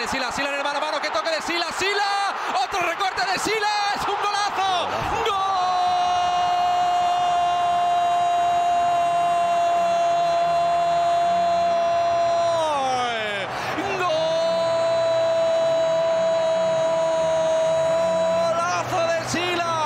Sila, Sila en el mano a mano, que toque de Sila, Sila, otro recorte de Sila, es un golazo, ¡gol! ¡Golazo de Sila!